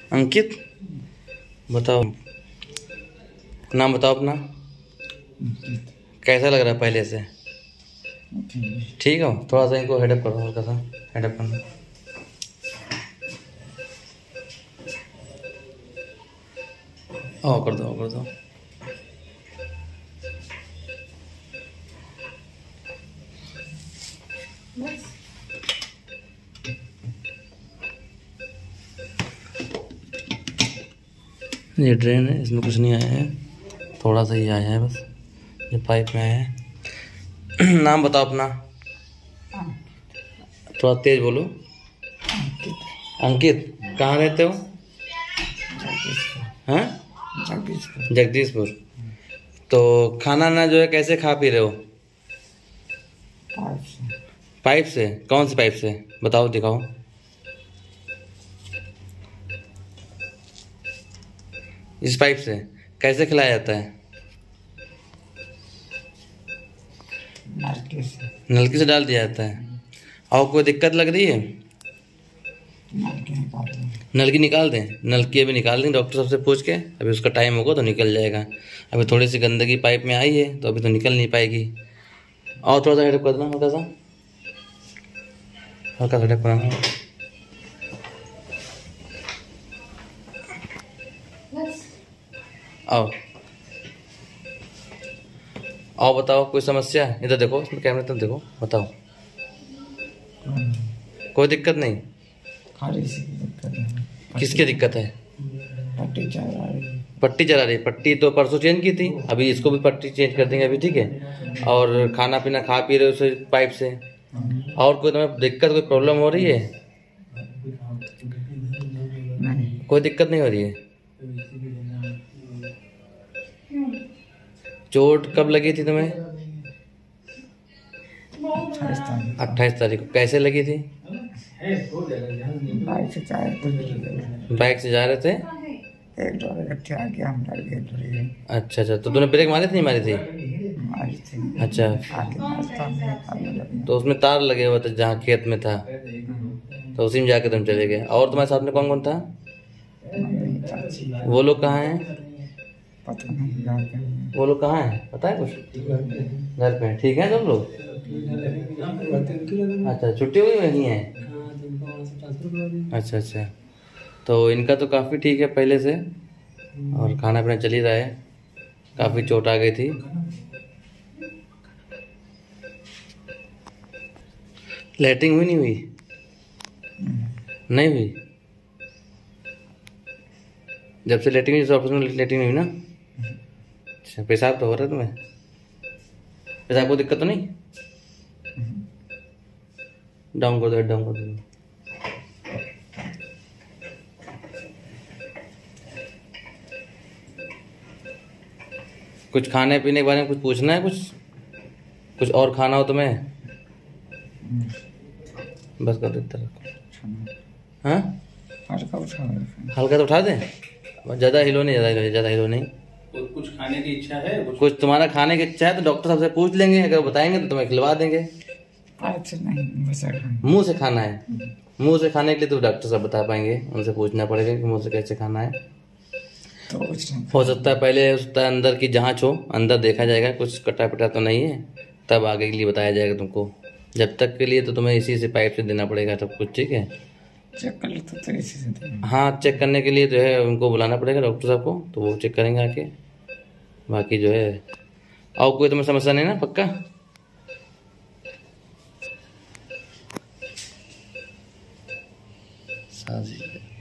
अंकित, बताओ नाम बताओ अपना। कैसा लग रहा है पहले से? ठीक हो? थोड़ा सा इनको हेडअप करो, हल्का सा हेडअप करना। कर दो, कर दो। ये ड्रेन है, इसमें कुछ नहीं आया है, थोड़ा सा ही आया है बस, ये पाइप में आया है। नाम बताओ अपना, थोड़ा तेज बोलो। अंकित, कहाँ रहते हो? हैं? जगदीशपुर। तो खाना ना जो है कैसे खा पी रहे हो? पाइप से? कौन सी पाइप से बताओ, दिखाओ। इस पाइप से कैसे खिलाया जाता है? नलकी से डाल दिया जाता है। और कोई दिक्कत लग रही है? नलकी निकाल दें? नलकी अभी निकाल दें डॉक्टर साहब से पूछ के, अभी उसका टाइम होगा तो निकल जाएगा। अभी थोड़ी सी गंदगी पाइप में आई है तो अभी तो निकल नहीं पाएगी। और थोड़ा सा हेडअप कर देना, हल्का सा, हल्का सा हेडअप करना। आओ बताओ, कोई समस्या? इधर देखो, इसमें कैमरे तक देखो, बताओ। कोई दिक्कत नहीं? किसकी दिक्कत है? पट्टी चला रही? पट्टी तो परसों चेंज की थी, अभी इसको भी पट्टी चेंज कर देंगे अभी, ठीक है। और खाना पीना खा पी रहे हो उसे पाइप से? और कोई तुम्हें दिक्कत, कोई प्रॉब्लम हो रही है? कोई दिक्कत नहीं हो रही है? चोट कब लगी थी तुम्हें? 28 तारीख को। कैसे लगी थी? बाइक से जा रहे थे? अच्छा अच्छा, तो तूने ब्रेक मारी थी नहीं मारी थी? अच्छा, तो उसमें तार लगे हुए थे जहाँ खेत में था, तो उसी में जाके तुम चले गए। और तुम्हारे साथ में कौन कौन था? वो लोग कहाँ हैं? वो लोग कहाँ हैं पता है कुछ? घर पे? ठीक है तुम लोग? अच्छा, छुट्टी हुई नहीं है? अच्छा अच्छा, तो इनका तो काफ़ी ठीक है पहले से, और खाना पीना चल ही रहा है। काफ़ी चोट आ गई थी। लैट्रिन हुई नहीं हुई? नहीं हुई? जब से लैट्रिन हुई, जब ऑपरेशन में लैट्रिन हुई ना? अच्छा, पेशाब तो हो रहा है तुम्हें? पेशाब को दिक्कत तो नहीं? डाउन कर दो, डाउन कर दो। कुछ खाने पीने के बारे में कुछ पूछना है? कुछ और खाना हो तुम्हें? बस कर देता रखो। हाँ, हल्का तो उठा दें, ज़्यादा हिलो नहीं, ज़्यादा हिलो नहीं। कुछ खाने की इच्छा है? कुछ तुम्हारा खाने की इच्छा है तो डॉक्टर साहब से पूछ लेंगे, अगर बताएंगे तो तुम्हें खिलवा देंगे। मुंह से खाना है? मुंह से खाने के लिए तो डॉक्टर साहब बता पाएंगे, उनसे पूछना पड़ेगा कि मुंह से कैसे खाना है। तो हो सकता है पहले उसका अंदर की जांच हो, अंदर देखा जाएगा कुछ कटा पिटा तो नहीं है, तब आगे के लिए बताया जाएगा तुमको। जब तक के लिए तो तुम्हें इसी से पाइप से देना पड़ेगा सब कुछ, ठीक है? चेक कर लेते तो इसी से देंगे। हाँ, चेक करने के लिए जो है उनको बुलाना पड़ेगा डॉक्टर साहब को, तो वो चेक करेंगे आके। बाकी जो है और कोई तुम्हें समस्या नहीं ना? पक्का? साजी